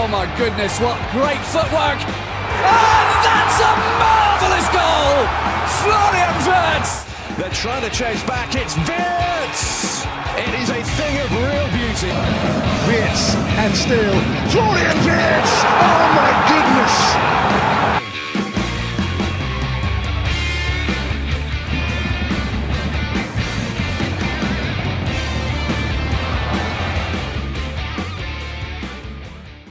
my goodness, what great footwork! And that's a marvellous goal! Florian Wirtz! They're trying to chase back, it's Wirtz! It is a thing of real beauty. Wirtz and still Florian Wirtz! Oh my goodness!